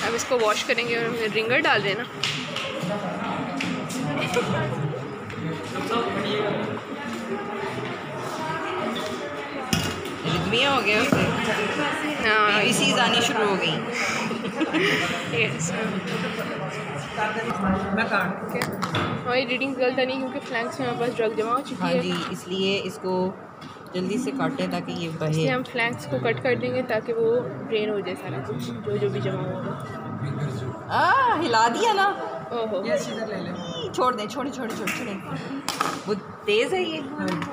अब इसको वॉश करेंगे और रिंगर डाल देना। रिदमिया हो गया उसे। हाँ इसी आनी शुरू हो गई। हमारी रीडिंग गलत नहीं क्योंकि फ्लैंक्स में हमारे पास ड्रग जमा हो चुकी है। हाँ जी, इसलिए इसको जल्दी से काटें ताकि ये बहे। इसलिए हम फ्लैंक्स को कट कर देंगे ताकि वो ड्रेन हो जाए सारा कुछ जो भी जमा होगा। हिला दिया ना। ओहो छोड़ दें, छोड़े वो तेज़ है ये।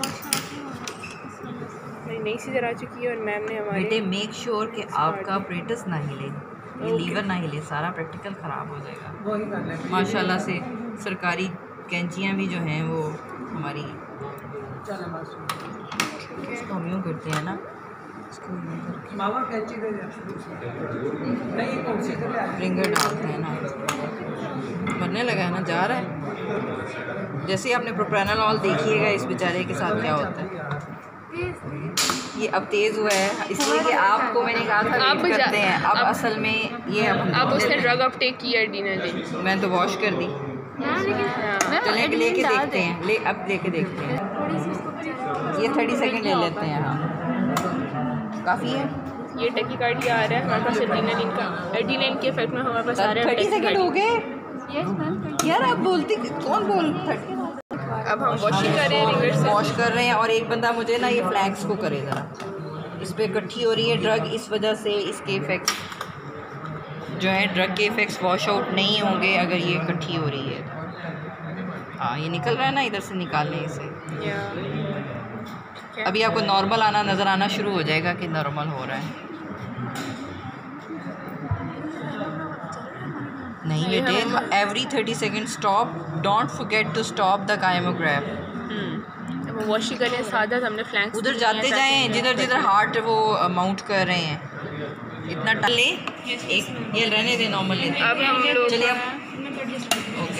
मेरी नई सीजर आ चुकी है और मैम ने हमारे बेटे मेक श्योर कि आपका प्रेटिस ना हिले, ये लीवर ना हिले, सारा प्रैक्टिकल ख़राब हो जाएगा। माशाल्लाह से सरकारी कैंचियाँ भी जो हैं वो हमारी इसको हम यूँ करते हैं ना, रिंगर डालते हैं ना, मरने लगा है ना, जा रहा है। जैसे ही आपने प्रोप्रानोल देखिएगा इस बेचारे के साथ क्या होता है। ये अब तेज़ हुआ है इसलिए कि आपको मैंने कहा था आप करते हैं। अब असल में ये अब उसने ड्रग अपटेक किया डिनर दिन। मैं तो वॉश कर दी। चले लेके देखते हैं, अब लेके देखते हैं। ये 30 सेकंड ले लेते हैं। हाँ काफ़ी है। ये टैकीकार्डिया आ रहा है हमारे पास एड्रेनालिन का। एड्रेनालिन के इफेक्ट में हमारे पास आ रहा है 30 सेकंड हो गए यार। आप बोलती कौन बोल। अब हम वॉशिंग कर रहे हैं, रिंगर से वॉश कर रहे हैं। और एक बंदा मुझे ना ये फ्लैक्स को करे ज़रा, इस पर इकट्ठी हो रही है ड्रग, इस वजह से इसके इफ़ेक्ट्स जो है ड्रग के इफ़ेक्ट्स वॉश आउट नहीं होंगे अगर ये इकट्ठी हो रही है। हाँ ये निकल रहा है ना, इधर से निकालें इसे। अभी आपको नॉर्मल आना नज़र आना शुरू हो जाएगा कि नॉर्मल हो रहा है। नहीं बेटे, every 30 second stop, don't forget to stop the kymograph. Washing करें सादा, हमने फ्लैंक्स उधर जाते जाएं जिधर जिधर हार्ट वो माउंट कर रहे हैं। इतना टाले एक ये रहने दे, नॉर्मल लेते हैं। अब हम लोग चलिए अब ओके।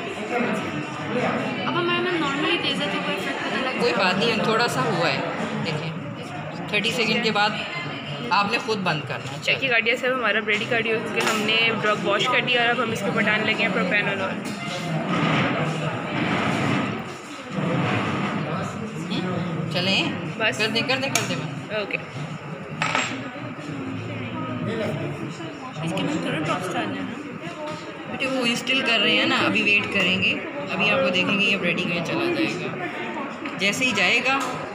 अब हमारे में नॉर्मली तेज़ है तो कोई इफेक्ट पता लग कोई बात नहीं, थोड़ा सा हुआ है। देखिए 30 सेकेंड के बाद आपने खुद बंद करना है। टैकीकार्डिया से हमारा ब्रेडिकार्डिया क्योंकि हमने ड्रग वॉश कर दिया और अब हम इसके ऊपर डालने लगे हैं प्रोप्रानोल। चलें बस कर दे बंद। ओके। इसके में थोड़ा ड्रॉप्स डालना है ना बेटे, वो इंस्टिल कर रहे हैं ना, अभी वेट करेंगे। अभी आपको देखेंगे ये रेडी में चला जाएगा। जैसे ही जाएगा